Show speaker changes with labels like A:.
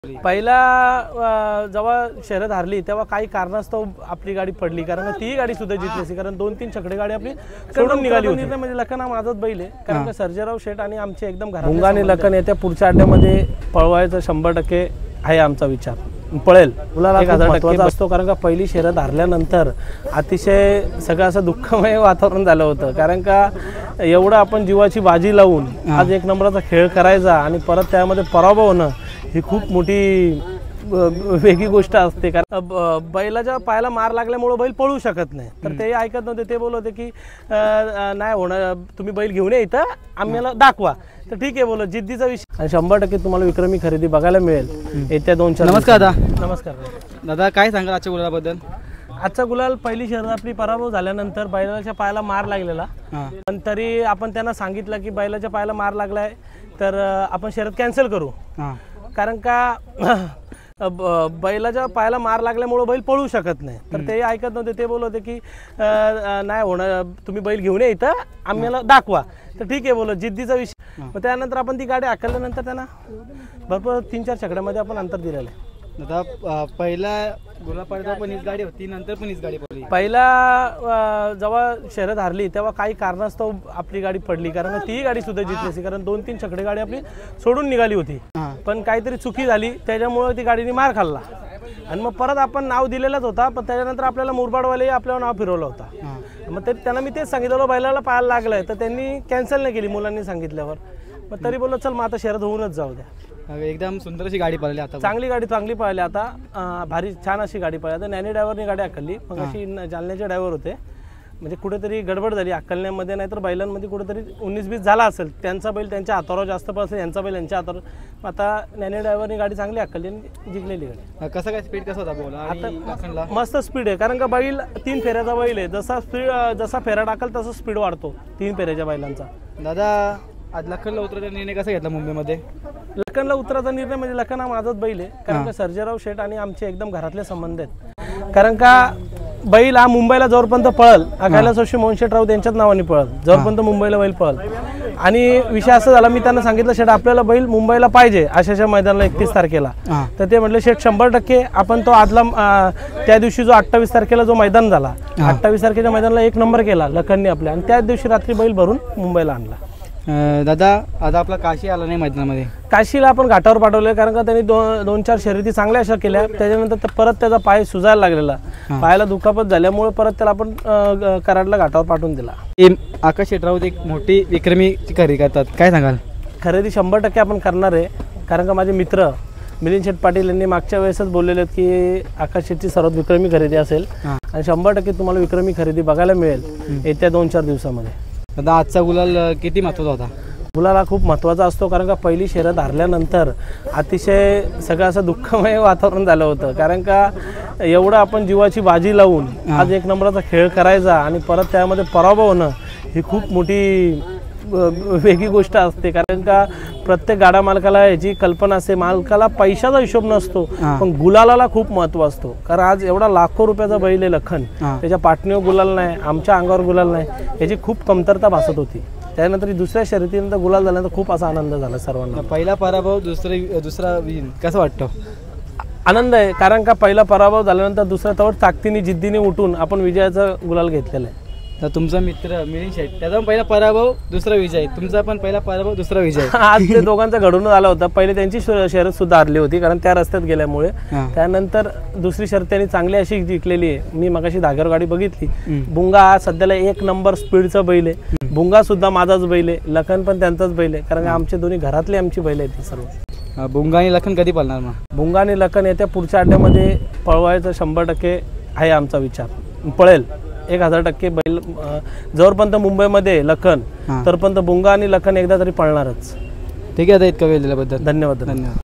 A: पहिला जेव्हा शर्यत हारली तेव्हा काही कारणास्तव आपली गाडी पडली, कारण ती गाडी सुद्धा जिंकली असती, कारण 2-3 छकडे गाडी आपली सोडून निघाली होती। म्हणजे लखन हा माझाच बैल आहे, कारण का सर्जेराव शेठ आणि आमचे एकदम घरात भुंगा आणि लखन येत्या पुढच्या अड्ड्यामध्ये पळवायचं 100% आहे आमचा विचार, पळेल मुलाला 1000% असतो। कारण का पहिली शर्यत हारल्यानंतर अतिशय सगळं असं दुःखमय वातावरण झालं होतं, कारण का एवढं आपण जीवाची बाजी लावून आज एक नंबरचा खेळ करायचा आणि परत त्यामध्ये पराभव होणं ही खूप मोठी वेगळी गोष्ट असते। कारण बैलाच्या पायाला मार लागल्यामुळे बैल पळू शकत नाही, तर ते ऐकत नव्हते। ते बोलत होते की नाही होणार, तुम्ही बैल घेऊन या इथं, आम्हाला दाखवा। तर ठीक आहे बोलत, जिद्दीचा विषय आणि 100% तुम्हाला विक्रमी खरेदी बघायला मिळेल येत्या 2-4 दिवसात।
B: नमस्कार दादा।
A: नमस्कार
B: दादा, काय सांगाल आजच्या गुलालाबद्दल?
A: आजचा गुलाल पहिली शर्यत आपली पराभव झाल्यानंतर बैलाच्या पायाला मार लागलेला, पण तरी आपण त्यांना सांगितलं की बैलाच्या पायाला मार लागलाय तर आपण शर्यत कॅन्सल करू, कारण का बैलाच्या पायाला मार लागल्यामुळे बैल पळू शकत नाही। तर ते ऐकत नव्हते। ते बोलत होते की नाही होणार, तुम्ही बैल घेऊन या इथं, आम्हाला दाखवा। तर ठीक आहे बोलत, जिद्दीचा विषय। मग त्यानंतर आपण ती गाडी हाकलल्यानंतर त्यांना भरपूर 3-4 छकड्यामध्ये आपण अंतर दिलेलं आहे।
B: दादा, पहिला गुलाल पडला पण हीच गाडी होती, नंतर पण हीच गाडी पडली।
A: पहिला जेव्हा शर्यत हारली तेव्हा काही कारणास्तव आपली गाडी पडली, कारण ती गाडी सुद्धा जिंकली असती, कारण 2-3 छकडे गाडी आपली सोडून निघाली होती, पण काहीतरी चुकी झाली त्याच्यामुळे ती गाडीने मार खाल्ला। आणि मग परत आपण नाव दिलेलाच होता, पण त्याच्यानंतर आपल्याला मुरबाडवाले आपल्यावर नाव फिरवलं होता। मग त्यांना मी तेच सांगितलं बैलाला पायाला लागलंय, तर त्यांनी कॅन्सल नाही केली मुलांनी सांगितल्यावर। मग तरी बोललो चल मग आता शर्यत होऊनच जाऊ द्या।
B: एकदम सुंदर अशी गाडी पळाली, आता
A: चांगली पळाली, आता भारी छान अशी गाडी पळाली। आता नॅनी ड्रायव्हरनी गाडी हाकलली, मग अशी जालन्याचे ड्रायव्हर होते, म्हणजे कुठेतरी गडबड झाली हाकलण्यामध्ये, नाहीतर बैलांमध्ये कुठेतरी 19-20 झाला असेल। त्यांचा बैल त्यांच्या हातावर जास्त पळसेल, यांचा बैल यांच्या हातावर। आता नॅनी ड्रायव्हरनी गाडी चांगली हाकलली आणि जिंकलेली गाडी।
B: कसं काय स्पीड कसं होता बोला?
A: आता मस्त स्पीड आहे, कारण का बैल 3 फेऱ्याचा बैल आहे, जसा फेरा टाकल तसा स्पीड वाढतो 3 फेऱ्याच्या बैलांचा।
B: दादा, आज लखनला उतरायचा निर्णय कसा घेतला मुंबईमध्ये?
A: लखनला उतरायचा निर्णय म्हणजे लखन हा माझाच बैल आहे, कारण का सर्जेराव शेठ आणि आमचे एकदम घरातले संबंध आहेत। कारण का बैल हा मुंबईला जोरपर्यंत पळल, कैलासवासी मोहन शेठ राऊत यांच्याच नावाने पळल, जोरपर्यंत मुंबईला बैल पळल। आणि विषय असं झाला, मी त्यांना सांगितलं शेठ आपल्याला बैल मुंबईला पाहिजे अशाच्या मैदानाला 31 तारखेला। तर ते म्हटले शेठ 100% आपण तो आदला त्या दिवशी जो 28 तारखेला जो मैदान झाला, 28 तारखेच्या मैदानाला 1 नंबर केला लखनने आपल्या, आणि त्याच दिवशी रात्री बैल भरून मुंबईला आणला।
B: दादा, आता आपला काशी आला नाही मैदानामध्ये? काशीला
A: आपण घाटावर पाठवले, कारण का त्यांनी 2-4 शर्यती चांगल्या अशा केल्या, त्याच्यानंतर परत त्याचा पाय सुजायला लागलेला, पायाला दुखापत झाल्यामुळे परत त्याला आपण कराडला घाटावर पाठवून दिला।
B: आकाश शेटराव एक मोठी विक्रमी खरेदी करतात, काय सांगाल?
A: खरेदी 100% आपण करणार आहे, कारण का माझे मित्र मिलिंद शेठ पाटील यांनी मागच्या वेळेसच बोललेले आहेत की आकाश शेठची सर्वात विक्रमी खरेदी असेल, आणि 100% तुम्हाला विक्रमी खरेदी बघायला मिळेल येत्या 2-4 दिवसामध्ये।
B: दादा, आजचा गुलाल किती महत्त्वाचा होता?
A: गुलाल हा खूप महत्त्वाचा असतो, कारण का पहिली शर्यत हारल्यानंतर अतिशय सगळं असं दुःखमय वातावरण झालं होतं, कारण का एवढं आपण जीवाची बाजी लावून आज एक नंबरचा खेळ करायचा आणि परत त्यामध्ये पराभव होणं ही खूप मोठी वेगळी गोष्ट असते। कारण का प्रत्येक गाडा मालकाला याची कल्पना असते, मालकाला पैशाचा हिशोब नसतो, पण गुलालाला खूप महत्त्व असतो। कारण आज एवढा लाखो रुपयाचा बैल आहे लखन, त्याच्या पाटणीवर गुलाल नाही, आमच्या अंगावर गुलाल नाही, याची खूप कमतरता भासत होती। त्यानंतर दुसऱ्या शर्यतीनंतर गुलाल झाल्यानंतर खूप असा आनंद झाला सर्वांना।
B: पहिला पराभव, दुसरा विन, कसं वाटतं?
A: आनंद आहे, कारण का पहिला पराभव झाल्यानंतर दुसरा तवर ताकदीने जिद्दीने उठून आपण विजयाचा गुलाल घेतलेला आहे।
B: तर तुमचा मित्र मिलिंद शेठ, त्याचा पण पहिला पराभव दुसरा विजय, तुमचा पण पहिला पराभव दुसरा विजय।
A: आज ते दोघांचा घडून आला होता। पहिले त्यांची शर्यत सुद्धा हारली होती, कारण त्या रस्त्यात गेल्यामुळे। त्यानंतर दुसरी शर्यत त्यांनी चांगली अशी जिंकलेली आहे। मी मगाशी धाग्यावर गाडी बघितली, भुंगा हा सध्याला 1 नंबर स्पीडचा बैल आहे, भुंगा सुद्धा माझाच बैल आहे, लखन पण त्यांचाच बैल आहे, कारण आमचे दोन्ही घरातले आमची बैल आहेत सर्व।
B: भुंगा आणि लखन कधी पळणार मग?
A: भुंगा आणि लखन येत्या पुढच्या अड्ड्यामध्ये पळवायचं 100% आहे आमचा विचार, पळेल 1000% बैल। जोरपर्यंत मुंबईमध्ये लखन, तोपर्यंत भुंगा आणि लखन एकदा तरी पळणारच।
B: ठीक आहे, आता इतका वेळ दिल्याबद्दल
A: धन्यवाद।